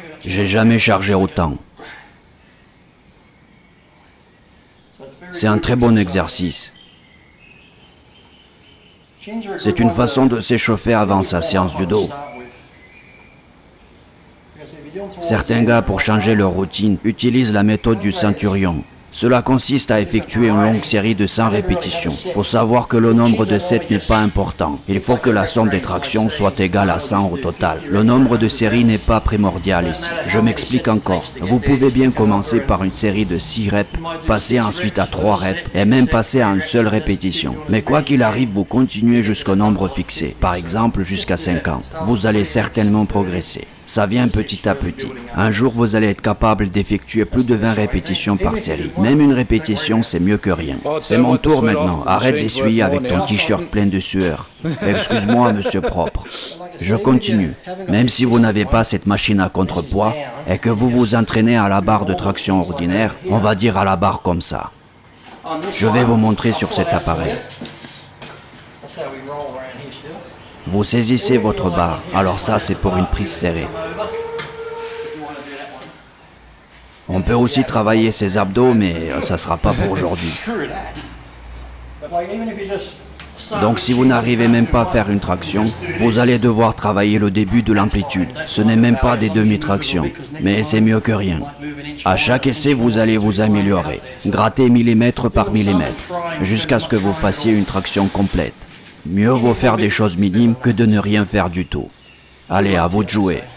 J'ai jamais chargé autant. C'est un très bon exercice. C'est une façon de s'échauffer avant sa séance de dos. Certains gars, pour changer leur routine, utilisent la méthode du centurion. Cela consiste à effectuer une longue série de 100 répétitions. Il faut savoir que le nombre de sets n'est pas important. Il faut que la somme des tractions soit égale à 100 au total. Le nombre de séries n'est pas primordial ici. Je m'explique encore. Vous pouvez bien commencer par une série de 6 reps, passer ensuite à 3 reps et même passer à une seule répétition. Mais quoi qu'il arrive, vous continuez jusqu'au nombre fixé, par exemple jusqu'à 50. Vous allez certainement progresser. Ça vient petit à petit. Un jour, vous allez être capable d'effectuer plus de 20 répétitions par série. Même une répétition, c'est mieux que rien. C'est mon tour maintenant. Arrête d'essuyer avec ton t-shirt plein de sueur. Excuse-moi, monsieur propre. Je continue. Même si vous n'avez pas cette machine à contrepoids et que vous vous entraînez à la barre de traction ordinaire, on va dire à la barre comme ça. Je vais vous montrer sur cet appareil. Vous saisissez votre barre, alors ça c'est pour une prise serrée. On peut aussi travailler ses abdos, mais ça ne sera pas pour aujourd'hui. Donc si vous n'arrivez même pas à faire une traction, vous allez devoir travailler le début de l'amplitude. Ce n'est même pas des demi-tractions, mais c'est mieux que rien. À chaque essai, vous allez vous améliorer, gratter millimètre par millimètre, jusqu'à ce que vous fassiez une traction complète. Mieux vaut faire des choses minimes que de ne rien faire du tout. Allez, à vous de jouer.